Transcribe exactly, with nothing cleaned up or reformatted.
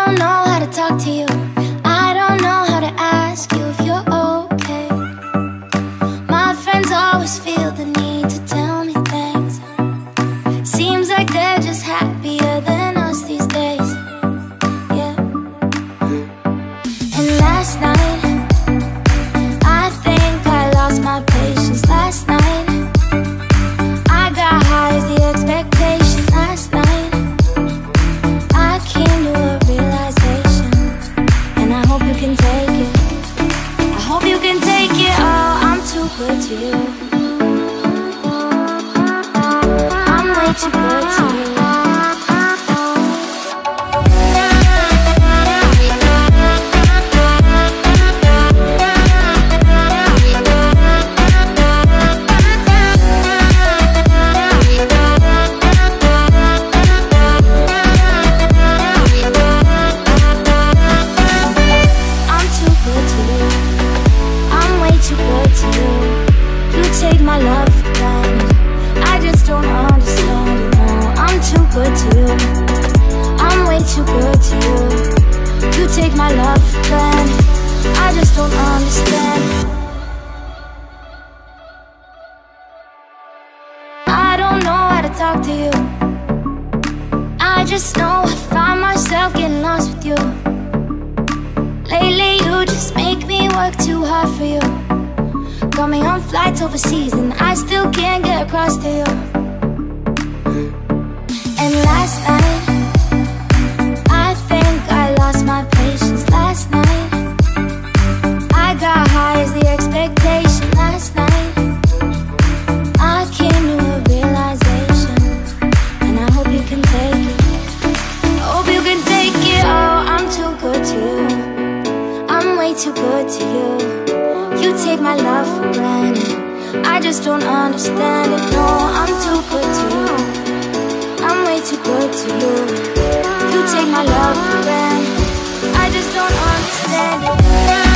don't know how to talk to you. I don't know how to ask you if you're okay. My friends always feel the need to tell me things. Seems like they're just happier than us these days. Yeah. And last night, I think I lost my patience. Last night, I got high as the expectation. Last night, I came to a realization, and I hope you can take it. I hope you can take it. Oh, I'm too good to you. I'm way too good to you. Take my love for granted. I just don't understand it. No, I'm too good to you. I'm way too good to you. You take my love for granted. I just don't understand it. I don't know how to talk to you. I just know I find myself getting lost with you. Lately you just make me work too hard for you. Got me on flights overseas and I still can't get across to you. And last night, I think I lost my patience. Last night, I got high as the expectation. Last night, I came to a realization, and I hope you can take it. I hope you can take it. Oh, I'm too good to you. I'm way too good to you. You take my love for granted. I just don't understand it. No, I'm too good to you. I'm way too good to you. You take my love for granted. I just don't understand it.